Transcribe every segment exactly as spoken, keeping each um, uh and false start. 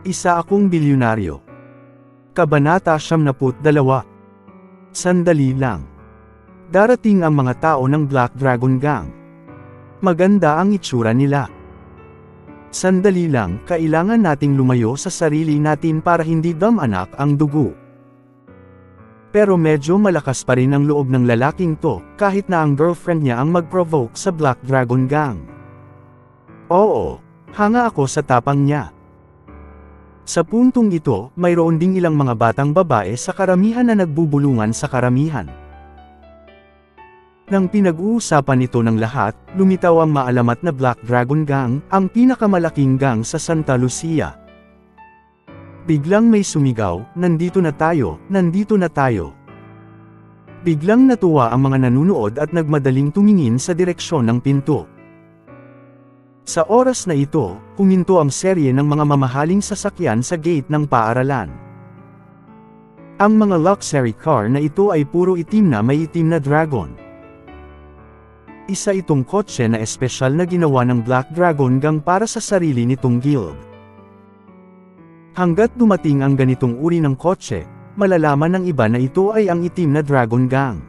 Isa akong bilyonaryo. Kabanata siyam na put dalawa. Sandali lang. Darating ang mga tao ng Black Dragon Gang. Maganda ang itsura nila. Sandali lang, kailangan nating lumayo sa sarili natin para hindi damanak ang dugo. Pero medyo malakas pa rin ang loob ng lalaking to, kahit na ang girlfriend niya ang mag-provoke sa Black Dragon Gang. Oo, hanga ako sa tapang niya. Sa puntong ito, mayroon ding ilang mga batang babae sa karamihan na nagbubulungan sa karamihan. Nang pinag-uusapan ito ng lahat, lumitaw ang maalamat na Black Dragon Gang, ang pinakamalaking gang sa Santa Lucia. Biglang may sumigaw, "Nandito na tayo, nandito na tayo." Biglang natuwa ang mga nanunood at nagmadaling tumingin sa direksyon ng pinto. Sa oras na ito, huminto ang serye ng mga mamahaling sasakyan sa gate ng paaralan. Ang mga luxury car na ito ay puro itim na may itim na dragon. Isa itong kotse na espesyal na ginawa ng Black Dragon Gang para sa sarili nitong guild. Hanggat dumating ang ganitong uri ng kotse, malalaman ng iba na ito ay ang itim na Dragon Gang.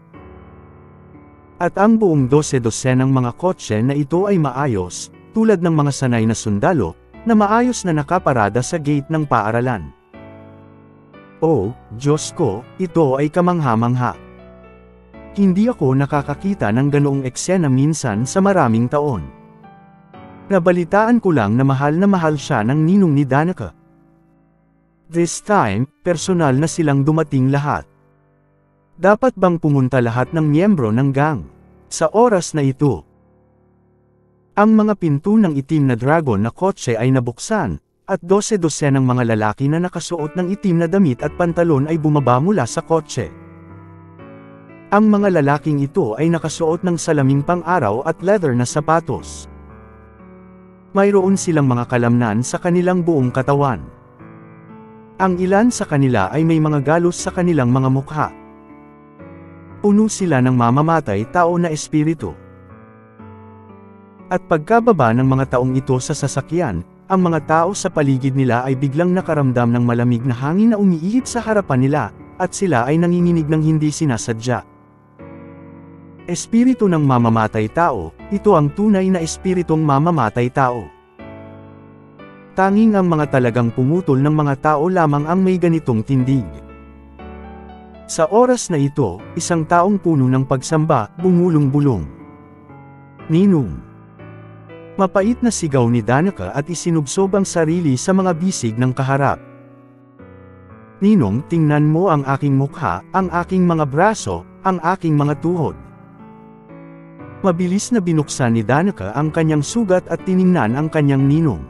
At ang buong dose-dose ng mga kotse na ito ay maayos, tulad ng mga sanay na sundalo, na maayos na nakaparada sa gate ng paaralan. Oh, Diyos ko, ito ay kamangha-mangha. Hindi ako nakakakita ng ganoong eksena minsan sa maraming taon. Nabalitaan ko lang na mahal na mahal siya ng ninong ni Danica. This time, personal na silang dumating lahat. Dapat bang pumunta lahat ng miyembro ng gang? Sa oras na ito, ang mga pinto ng itim na dragon na kotse ay nabuksan, at dose-dose ng mga lalaki na nakasuot ng itim na damit at pantalon ay bumaba mula sa kotse. Ang mga lalaking ito ay nakasuot ng salaming pang-araw at leather na sapatos. Mayroon silang mga kalamnan sa kanilang buong katawan. Ang ilan sa kanila ay may mga galos sa kanilang mga mukha. Puno sila ng mamamatay tao na espiritu. At pagkababa ng mga taong ito sa sasakyan, ang mga tao sa paligid nila ay biglang nakaramdam ng malamig na hangin na umiihip sa harapan nila, at sila ay nanginginig ng hindi sinasadya. Espiritu ng mamamatay tao, ito ang tunay na espiritong mamamatay tao. Tanging ang mga talagang pumutol ng mga tao lamang ang may ganitong tindig. Sa oras na ito, isang taong puno ng pagsamba, bumulong-bulong. Ninong. Mapait na sigaw ni Danica at isinubsob ang sarili sa mga bisig ng kaharap. Ninong, tingnan mo ang aking mukha, ang aking mga braso, ang aking mga tuhod. Mabilis na binuksan ni Danica ang kanyang sugat at tiningnan ang kanyang ninong.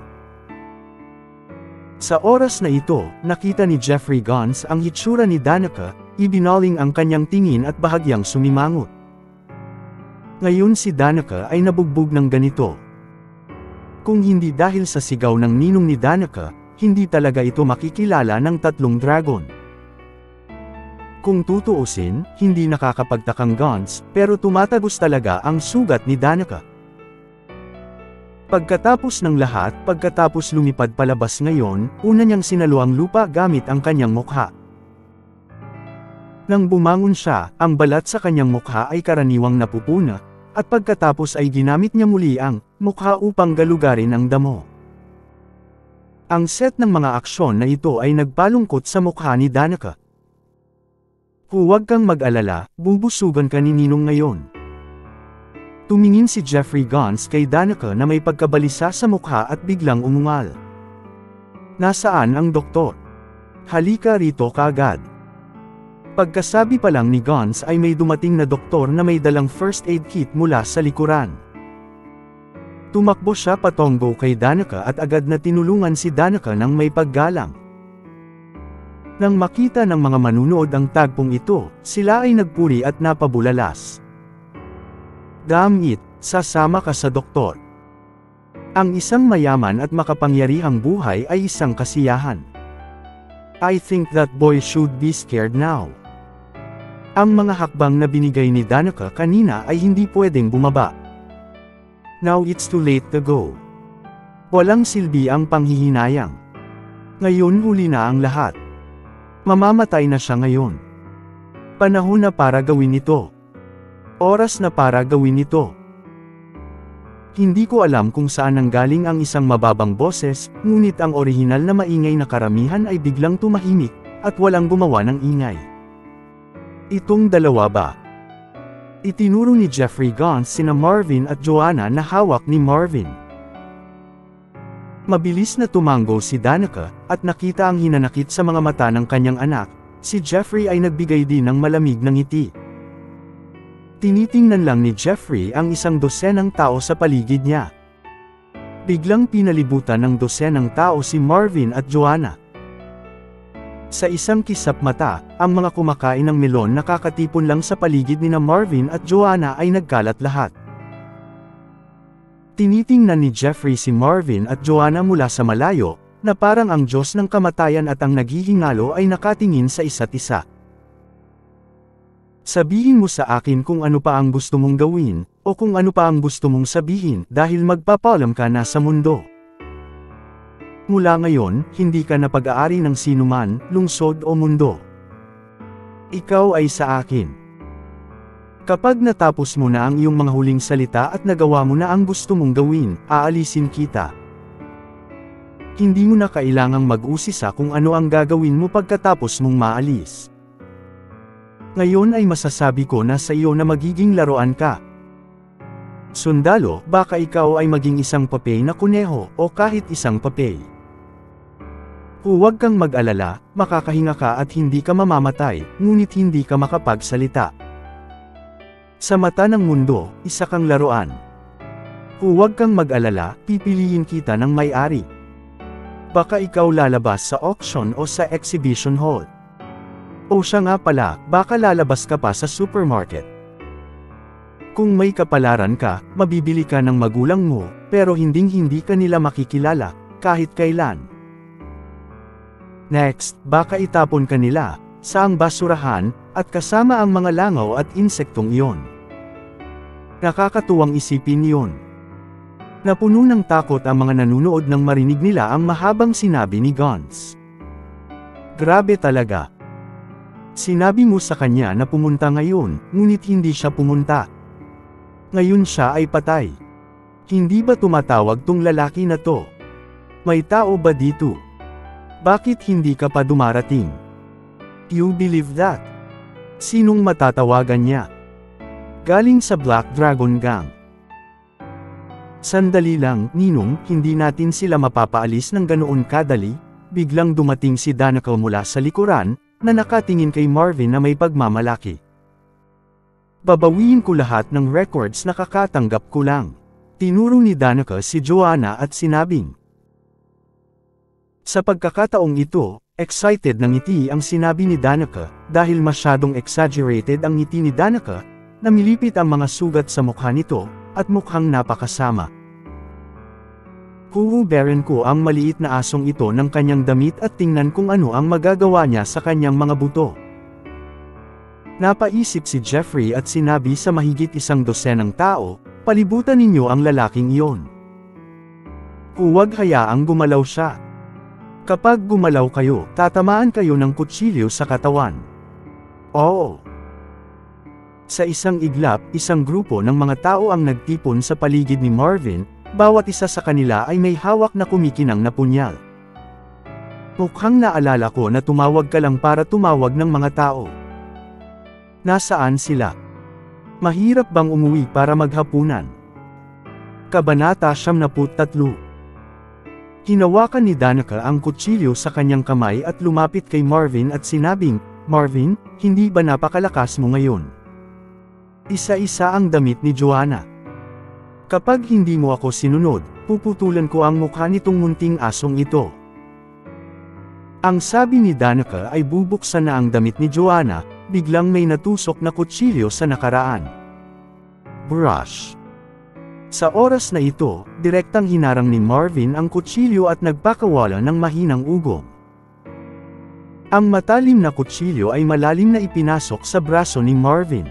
Sa oras na ito, nakita ni Jeffrey Gons ang hitsura ni Danica, ibinaling ang kanyang tingin at bahagyang sumimangot. Ngayon si Danica ay nabugbog ng ganito. Kung hindi dahil sa sigaw ng ninong ni Danica, hindi talaga ito makikilala ng tatlong dragon. Kung tutuusin, hindi nakakapagtakang Gons, pero tumatagos talaga ang sugat ni Danica. Pagkatapos ng lahat, pagkatapos lumipad palabas ngayon, una niyang sinalo ang lupa gamit ang kanyang mukha. Nang bumangon siya, ang balat sa kanyang mukha ay karaniwang napupuna, at pagkatapos ay ginamit niya muli ang mukha upang galugarin ang damo. Ang set ng mga aksyon na ito ay nagpalungkot sa mukha ni Danica. Huwag kang mag-alala, bubusugan ka ni Ninong ngayon. Tumingin si Jeffrey Gons kay Danica na may pagkabalisa sa mukha at biglang umungal. Nasaan ang doktor? Halika rito kaagad. Pagkasabi pa lang ni Gons ay may dumating na doktor na may dalang first aid kit mula sa likuran. Tumakbo siya patungo kay Danica at agad na tinulungan si Danica ng may paggalang. Nang makita ng mga manunood ang tagpong ito, sila ay nagpuri at napabulalas. Damn it, sasama ka sa doktor. Ang isang mayaman at makapangyarihang buhay ay isang kasiyahan. I think that boy should be scared now. Ang mga hakbang na binigay ni Danica kanina ay hindi pwedeng bumaba. Now it's too late to go. Walang silbi ang panghihinayang. Ngayon huli na ang lahat. Mamamatay na siya ngayon. Panahon na para gawin ito. Oras na para gawin ito. Hindi ko alam kung saan nanggaling ang isang mababang boses, ngunit ang orihinal na maingay na karamihan ay biglang tumahimik, at walang gumawa ng ingay. Itong dalawa ba? Itinuro ni Jeffrey Gons sina Marvin at Joanna na hawak ni Marvin. Mabilis na tumango si Danica, at nakita ang hinanakit sa mga mata ng kanyang anak. Si Jeffrey ay nagbigay din ng malamig na ngiti. Tinitingnan lang ni Jeffrey ang isang dosenang tao sa paligid niya. Biglang pinalibutan ng dosenang tao si Marvin at Joanna. Sa isang kisap mata, ang mga kumakain ng melon na kakatipon lang sa paligid ni na Marvin at Joanna ay nagkalat lahat. Tinitingnan ni Jeffrey si Marvin at Joanna mula sa malayo, na parang ang Diyos ng kamatayan at ang naghihingalo ay nakatingin sa isa't isa. Sabihin mo sa akin kung ano pa ang gusto mong gawin, o kung ano pa ang gusto mong sabihin, dahil magpapaalam ka na sa mundo. Mula ngayon, hindi ka na pag-aari ng sinuman, lungsod o mundo. Ikaw ay sa akin. Kapag natapos mo na ang iyong mga huling salita at nagawa mo na ang gusto mong gawin, aalisin kita. Hindi mo na kailangang mag-usisa kung ano ang gagawin mo pagkatapos mong maalis. Ngayon ay masasabi ko na sa iyo na magiging laruan ka. Sundalo, baka ikaw ay maging isang papel na kuneho, o kahit isang papel. Huwag kang mag-alala, makakahinga ka at hindi ka mamamatay, ngunit hindi ka makapagsalita. Sa mata ng mundo, isa kang laruan. Huwag kang mag-alala, pipiliin kita ng may-ari. Baka ikaw lalabas sa auction o sa exhibition hall. O siya nga pala, baka lalabas ka pa sa supermarket. Kung may kapalaran ka, mabibili ka ng magulang mo, pero hinding-hindi ka nila makikilala, kahit kailan. Next, baka itapon ka nila sa ang basurahan, at kasama ang mga langaw at insektong iyon. Nakakatuwang isipin iyon. Napuno ng takot ang mga nanunood nang marinig nila ang mahabang sinabi ni Gons. Grabe talaga. Sinabi mo sa kanya na pumunta ngayon, ngunit hindi siya pumunta. Ngayon siya ay patay. Hindi ba tumatawag tong lalaki na to? May tao ba dito? Bakit hindi ka pa dumarating? You believe that? Sinong matatawagan niya? Galing sa Black Dragon Gang. Sandali lang, Ninong, hindi natin sila mapapaalis ng ganoon kadali. Biglang dumating si Danica mula sa likuran, na nakatingin kay Marvin na may pagmamalaki. Babawiin ko lahat ng records na kakatanggap ko lang. Tinuro ni Danica si Joanna at sinabing. Sa pagkakataong ito, excited ng ngiti ang sinabi ni Danica, dahil masyadong exaggerated ang ngiti ni Danica, namilipit ang mga sugat sa mukha nito, at mukhang napakasama. Huhuberin ko ang maliit na asong ito ng kanyang damit at tingnan kung ano ang magagawa niya sa kanyang mga buto. Napaisip si Jeffrey at sinabi sa mahigit isang dosenang tao, palibutan ninyo ang lalaking iyon. Huwag hayaang gumalaw siya. Kapag gumalaw kayo, tatamaan kayo ng kutsilyo sa katawan. Oo. Sa isang iglap, isang grupo ng mga tao ang nagtipon sa paligid ni Marvin, bawat isa sa kanila ay may hawak na kumikinang na punyal. Mukhang naalala ko na tumawag ka lang para tumawag ng mga tao. Nasaan sila? Mahirap bang umuwi para maghapunan? Kabanata siyam na tatlo. Hinawakan ni Danica ang kutsilyo sa kanyang kamay at lumapit kay Marvin at sinabing, Marvin, hindi ba napakalakas mo ngayon? Isa-isa ang damit ni Joanna. Kapag hindi mo ako sinunod, puputulan ko ang mukha nitong munting asong ito. Ang sabi ni Danica ay bubuksan na ang damit ni Joanna, biglang may natusok na kutsilyo sa nakaraan. Brush. Sa oras na ito, direktang hinarang ni Marvin ang kutsilyo at nagpakawala ng mahinang ugong. Ang matalim na kutsilyo ay malalim na ipinasok sa braso ni Marvin.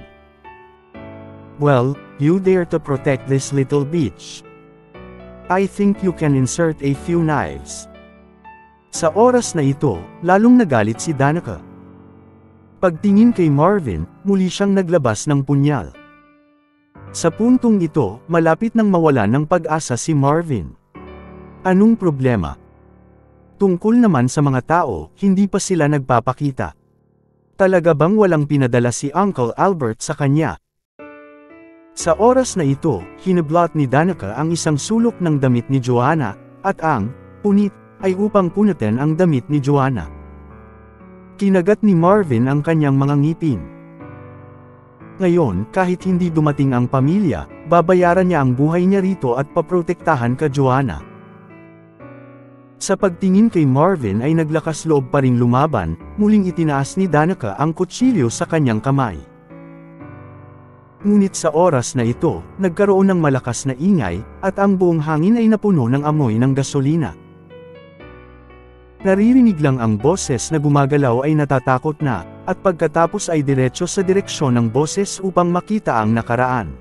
Well, you dare to protect this little bitch. I think you can insert a few knives. Sa oras na ito, lalong nagalit si Danica. Pagtingin kay Marvin, muli siyang naglabas ng punyal. Sa puntong ito, malapit nang mawalan ng pag-asa si Marvin. Anong problema? Tungkol naman sa mga tao, hindi pa sila nagpapakita. Talaga bang walang pinadala si Uncle Albert sa kanya? Sa oras na ito, hinablot ni Danica ang isang sulok ng damit ni Joanna, at ang punit ay upang punutin ang damit ni Joanna. Kinagat ni Marvin ang kanyang mga ngipin. Ngayon, kahit hindi dumating ang pamilya, babayaran niya ang buhay niya rito at paprotektahan ka Joanna. Sa pagtingin kay Marvin ay naglakas loob pa ring lumaban, muling itinaas ni Danica ang kutsilyo sa kanyang kamay. Ngunit sa oras na ito, nagkaroon ng malakas na ingay, at ang buong hangin ay napuno ng amoy ng gasolina. Naririnig lang ang boses na gumagalaw ay natatakot na, at pagkatapos ay diretso sa direksyon ng boses upang makita ang nakaraan.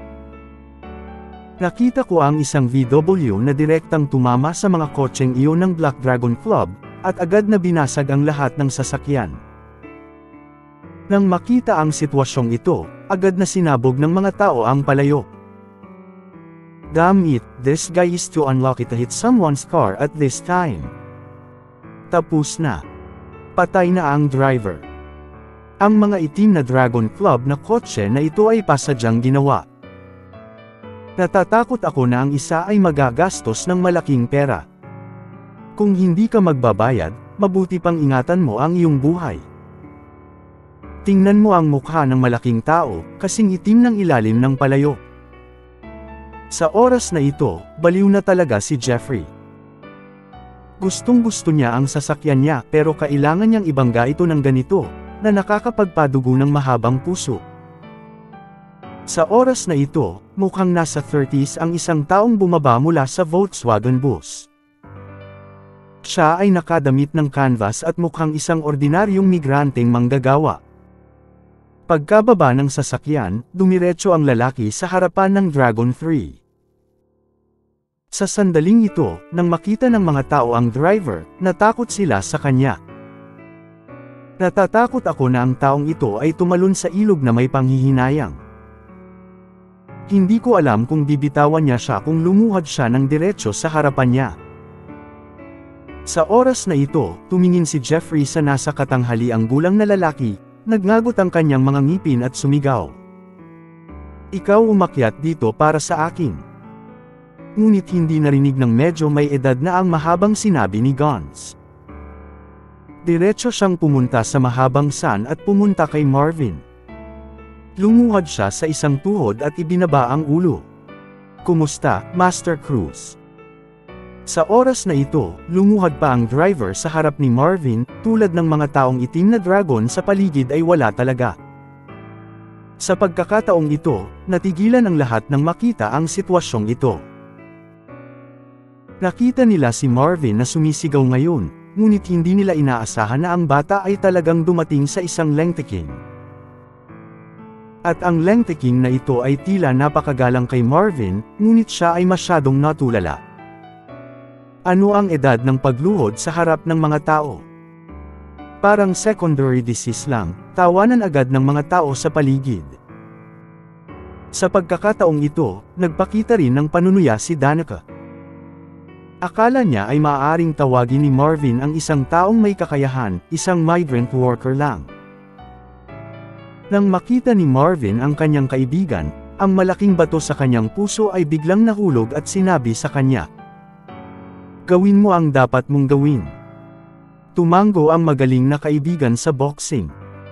Nakita ko ang isang V W na direktang tumama sa mga kotseng iyon ng Black Dragon Club, at agad na binasag ang lahat ng sasakyan. Nang makita ang sitwasyong ito, agad na sinabog ng mga tao ang palayok. Damn it, this guy is too unlucky to hit someone's car at this time. Tapos na. Patay na ang driver. Ang mga itim na Dragon Club na kotse na ito ay pasadyang ginawa. Natatakot ako na ang isa ay magagastos ng malaking pera. Kung hindi ka magbabayad, mabuti pang ingatan mo ang iyong buhay. Tingnan mo ang mukha ng malaking tao, kasing itim ng ilalim ng palayok. Sa oras na ito, baliw na talaga si Jeffrey. Gustong-gusto niya ang sasakyan niya pero kailangan niyang ibangga ito ng ganito, na nakakapagpadugo ng mahabang puso. Sa oras na ito, mukhang nasa thirties ang isang taong bumaba mula sa Volkswagen bus. Siya ay nakadamit ng canvas at mukhang isang ordinaryong migranteng manggagawa. Pagkababa ng sasakyan, dumiretso ang lalaki sa harapan ng Dragon three. Sa sandaling ito, nang makita ng mga tao ang driver, natakot sila sa kanya. Natatakot ako na ang taong ito ay tumalon sa ilog na may panghihinayang. Hindi ko alam kung bibitawan niya siya kung lumuhad siya ng diretso sa harapan niya. Sa oras na ito, tumingin si Jeffrey sa nasa katanghaliang gulang na lalaki, nagngagot ang kanyang mga ngipin at sumigaw. Ikaw umakyat dito para sa akin. Ngunit hindi narinig ng medyo may edad na ang mahabang sinabi ni Gons. Diretso siyang pumunta sa mahabang san at pumunta kay Marvin. Lumuhad siya sa isang tuhod at ibinaba ang ulo. Kumusta, Master Cruz? Sa oras na ito, lumuhad pa ang driver sa harap ni Marvin, tulad ng mga taong itim na dragon sa paligid ay wala talaga. Sa pagkakataong ito, natigilan ang lahat nang makita ang sitwasyong ito. Nakita nila si Marvin na sumisigaw ngayon, ngunit hindi nila inaasahan na ang bata ay talagang dumating sa isang lengteking. At ang lengteking na ito ay tila napakagalang kay Marvin, ngunit siya ay masyadong natulala. Ano ang edad ng pagluhod sa harap ng mga tao? Parang secondary disease lang, tawanan agad ng mga tao sa paligid. Sa pagkakataong ito, nagpakita rin ng panunuya si Danica. Akala niya ay maaaring tawagin ni Marvin ang isang taong may kakayahan, isang migrant worker lang. Nang makita ni Marvin ang kanyang kaibigan, ang malaking bato sa kanyang puso ay biglang nahulog at sinabi sa kanya, "Gawin mo ang dapat mong gawin." Tumango ang magaling na kaibigan sa boxing.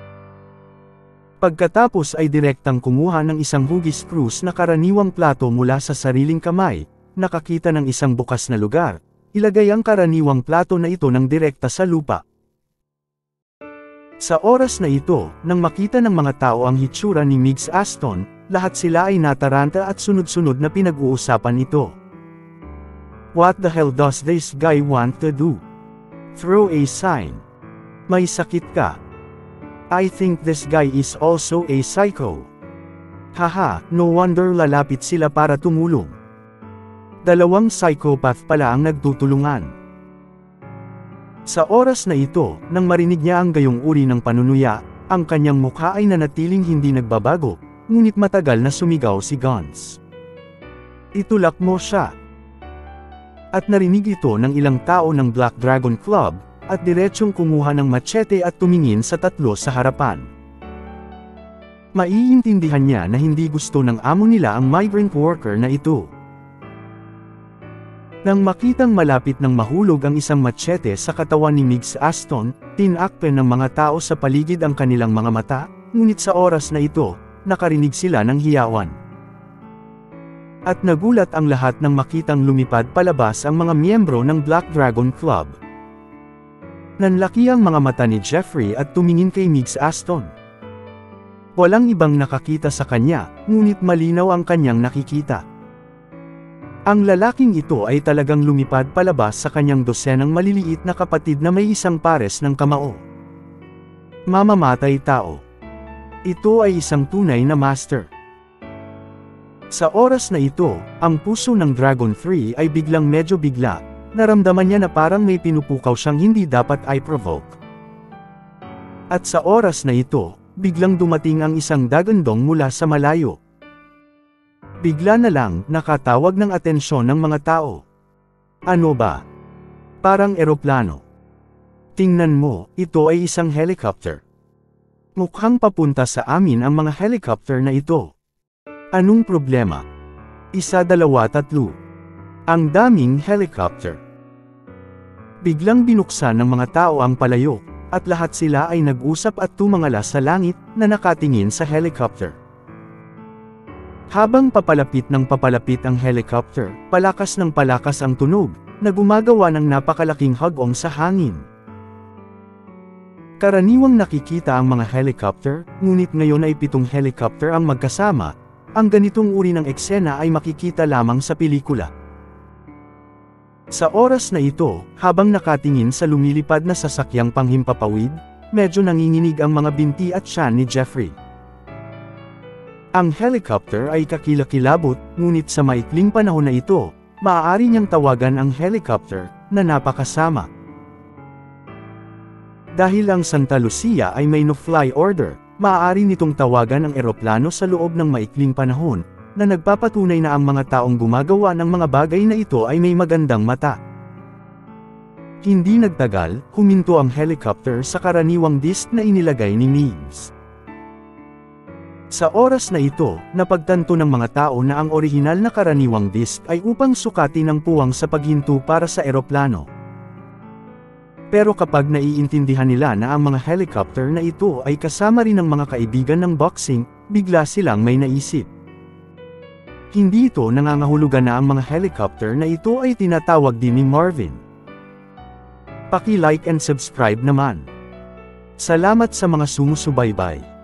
Pagkatapos ay direktang kumuha ng isang hugis krus na karaniwang plato mula sa sariling kamay, nakakita ng isang bukas na lugar, ilagay ang karaniwang plato na ito ng direkta sa lupa. Sa oras na ito, nang makita ng mga tao ang hitsura ni Migs Aston, lahat sila ay nataranta at sunod-sunod na pinag-uusapan ito. What the hell does this guy want to do? Throw a sign. May sakit ka. I think this guy is also a psycho. Haha, no wonder lalapit sila para tumulong. Dalawang psychopath pala ang nagtutulungan. Sa oras na ito, nang marinig niya ang gayong uri ng panunuya, ang kanyang mukha ay nanatiling hindi nagbabago, ngunit matagal na sumigaw si Guns. Itulak mo siya. At narinig ito ng ilang tao ng Black Dragon Club, at diretsyong kumuha ng machete at tumingin sa tatlo sa harapan. Maiintindihan niya na hindi gusto ng amo nila ang migrant worker na ito. Nang makitang malapit ng mahulog ang isang machete sa katawan ni Migs Aston, tinakpan ng mga tao sa paligid ang kanilang mga mata, ngunit sa oras na ito, nakarinig sila ng hiyawan. At nagulat ang lahat nang makitang lumipad palabas ang mga miyembro ng Black Dragon Club. Nanlaki ang mga mata ni Jeffrey at tumingin kay Migs Aston. Walang ibang nakakita sa kanya, ngunit malinaw ang kanyang nakikita. Ang lalaking ito ay talagang lumipad palabas sa kanyang dosenang maliliit na kapatid na may isang pares ng kamao. Mamamatay tao. Ito ay isang tunay na master. Sa oras na ito, ang puso ng Dragon three ay biglang medyo bigla, naramdaman niya na parang may pinupukaw siyang hindi dapat i-provoke. At sa oras na ito, biglang dumating ang isang dagandong mula sa malayo. Bigla na lang, nakatawag ng atensyon ng mga tao. Ano ba? Parang eroplano. Tingnan mo, ito ay isang helicopter. Mukhang papunta sa amin ang mga helicopter na ito. Anong problema? Isa, dalawa, tatlo. Ang daming helicopter. Biglang binuksan ng mga tao ang palayok, at lahat sila ay nag-usap at tumangala sa langit na nakatingin sa helicopter. Habang papalapit ng papalapit ang helicopter, palakas ng palakas ang tunog, na gumagawa ng napakalaking hagong sa hangin. Karaniwang nakikita ang mga helicopter, ngunit ngayon ay pitong helicopter ang magkasama. Ang ganitong uri ng eksena ay makikita lamang sa pelikula. Sa oras na ito, habang nakatingin sa lumilipad na sasakyang panghimpapawid, medyo nanginginig ang mga binti at tiyan ni Jeffrey. Ang helicopter ay kakilakilabot, ngunit sa maikling panahon na ito, maaari niyang tawagan ang helicopter na napakasama. Dahil ang Santa Lucia ay may no-fly order, maaari nitong tawagan ang eroplano sa loob ng maikling panahon, na nagpapatunay na ang mga taong gumagawa ng mga bagay na ito ay may magandang mata. Hindi nagtagal, huminto ang helicopter sa karaniwang disk na inilagay ni Migs. Sa oras na ito, napagtanto ng mga tao na ang orihinal na karaniwang disk ay upang sukatin ang puwang sa paghinto para sa eroplano. Pero kapag naiintindihan nila na ang mga helicopter na ito ay kasama rin ng mga kaibigan ng boxing, bigla silang may naisip. Hindi ito nangangahulugan na ang mga helicopter na ito ay tinatawag din ni Marvin. Paki-like and subscribe naman. Salamat sa mga sumusubaybay.